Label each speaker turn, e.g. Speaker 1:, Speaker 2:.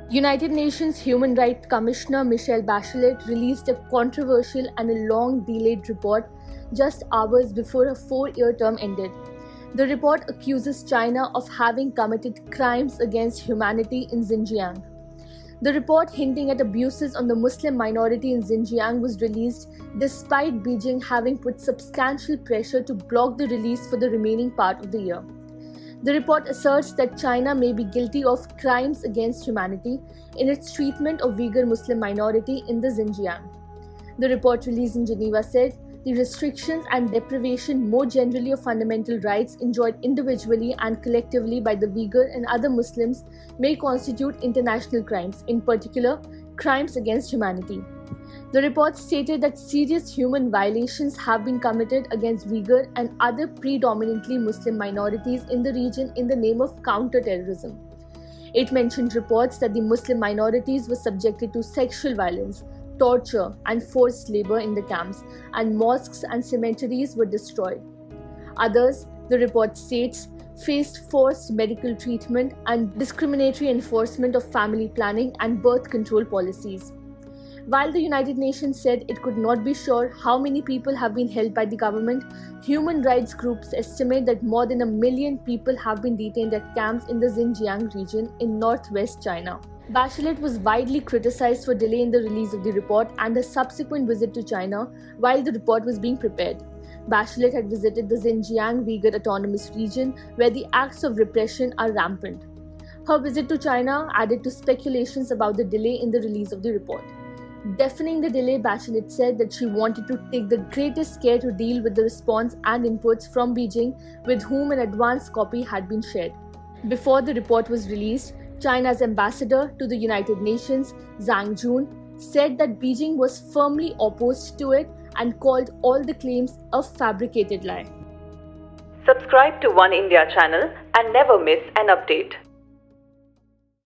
Speaker 1: United Nations Human Rights Commissioner Michelle Bachelet released a controversial and a long-delayed report just hours before her 4-year term ended. The report accuses China of having committed crimes against humanity in Xinjiang. The report, hinting at abuses on the Muslim minority in Xinjiang, was released despite Beijing having put substantial pressure to block the release for the remaining part of the year. The report asserts that China may be guilty of crimes against humanity in its treatment of Uyghur Muslim minority in the Xinjiang. The report released in Geneva said the restrictions and deprivation more generally of fundamental rights enjoyed individually and collectively by the Uyghur and other Muslims may constitute international crimes, in particular, crimes against humanity. The report stated that serious human violations have been committed against Uyghur and other predominantly Muslim minorities in the region in the name of counter-terrorism. It mentioned reports that the Muslim minorities were subjected to sexual violence, torture, and forced labor in the camps, and mosques and cemeteries were destroyed. Others, the report states, faced forced medical treatment and discriminatory enforcement of family planning and birth control policies. While the United Nations said it could not be sure how many people have been held by the government, human rights groups estimate that more than 1 million people have been detained at camps in the Xinjiang region in northwest China. Bachelet was widely criticized for delay in the release of the report and a subsequent visit to China while the report was being prepared. Bachelet had visited the Xinjiang Uyghur Autonomous Region, where the acts of repression are rampant. Her visit to China added to speculations about the delay in the release of the report. Deafening the delay, Bachelet said that she wanted to take the greatest care to deal with the response and inputs from Beijing, with whom an advance copy had been shared. Before the report was released, China's ambassador to the United Nations, Zhang Jun, said that Beijing was firmly opposed to it and called all the claims a fabricated lie.
Speaker 2: Subscribe to One India channel and never miss an update.